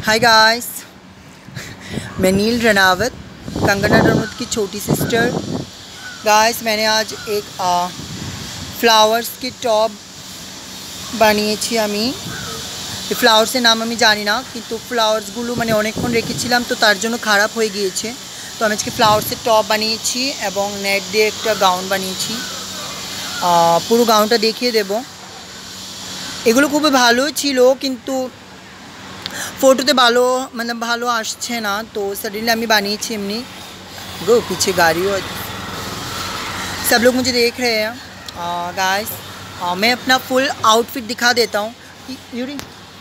Hi guys, मैं नील रनावत, कंगना रनौत की छोटी सिस्टर। गाइस, मैंने आज एक फ्लावर्स की टॉप বানিয়েছি আমি। এই ফ্লাওয়ার্সের নাম আমি জানি না, কিন্তু ফ্লাওয়ার্সগুলো মানে অনেকক্ষণ রেখেছিলাম, তো তার জন্য খারাপ হয়ে গিয়েছে। তো আমি আজকে ফ্লাওয়ার্সের টপ বানিয়েছি এবং নেট দিয়ে একটা গাউন বানিয়েছি। পুরো গাউনটা দেখিয়ে দেব। এগুলো খুবই ভালো ছিল, কিন্তু फोटोते भालो मतलब भालो आसছে ना, तो सडनली আমি বানিয়েছি এমনি। गो पीछे गाड़ी और सब लोग मुझे देख रहे हैं। गाइस, मैं अपना फुल आउटफिट दिखा देता हूँ। यूरी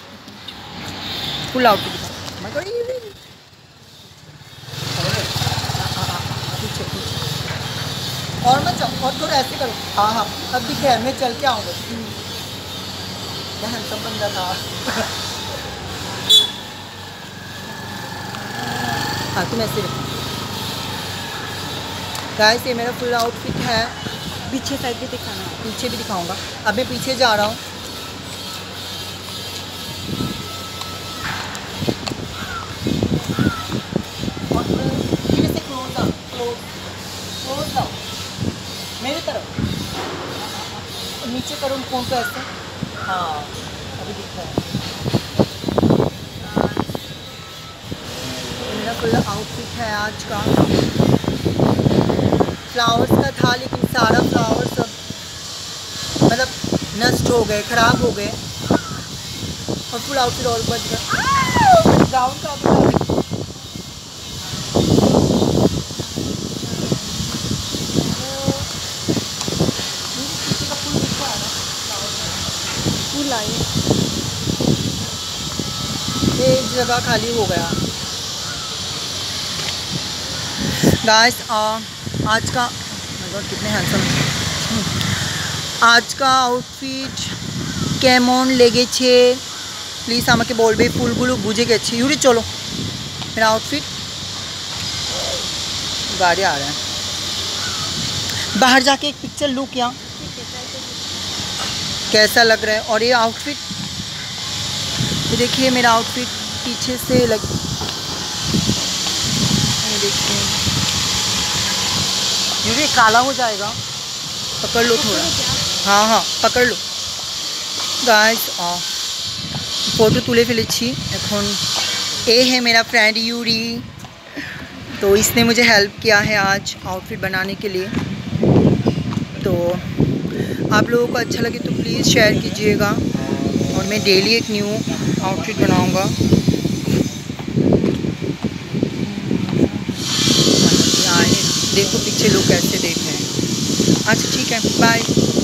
फुल आउटफिट दिखा। पीछे पीछे और मत जाओ, और थोड़ा ऐसे करो। हाँ हाँ, अब दिख रहा है, मैं चल के आऊँगा। मैं हैंडसम बंदा था। हाँ, तुम ऐसे रखो। गाइस, ये मेरा फुल आउटफिट है। पीछे साइड भी दिखाना, पीछे भी दिखाऊंगा। अब मैं पीछे जा रहा हूँ। और धीरे से क्लोज आओ, क्लोज आओ मेरी तरफ। नीचे करो फोन को ऐसे। हाँ, अभी दिख रहा है। मेरा फुल आउटफिट है आज का। फ्लावर्स का था, लेकिन सारा फ्लावर सब मतलब नष्ट हो गए, ख़राब हो गए, और फुल आउटफिट और बच गया। गाउन का फूल आए, एक जगह खाली हो गया। गाइस, आज का कितने हैंडसम, आज का आउटफिट কেমন লেগেছে প্লিজ আমাকে বলবে। ফুলগুলো বুঝে গেছে। ইউরি চলো, मेरा आउटफिट। गाड़ी आ रहा है, बाहर जाके एक पिक्चर लूँ क्या, कैसा लग रहा है। और ये आउटफिट, ये देखिए मेरा आउटफिट पीछे से लग, ये देखिए ये काला हो जाएगा, पकड़ लो थोड़ा। हाँ हाँ, पकड़ लो। गाइस, फोटो तुले फेलेছি এখন। ये है मेरा फ्रेंड यूरी, तो इसने मुझे हेल्प किया है आज आउटफिट बनाने के लिए। तो आप लोगों को अच्छा लगे तो प्लीज़ शेयर कीजिएगा, और मैं डेली एक न्यू आउटफिट बनाऊंगा। देखो पीछे लोग कैसे देख रहे हैं। अच्छा ठीक है, बाय।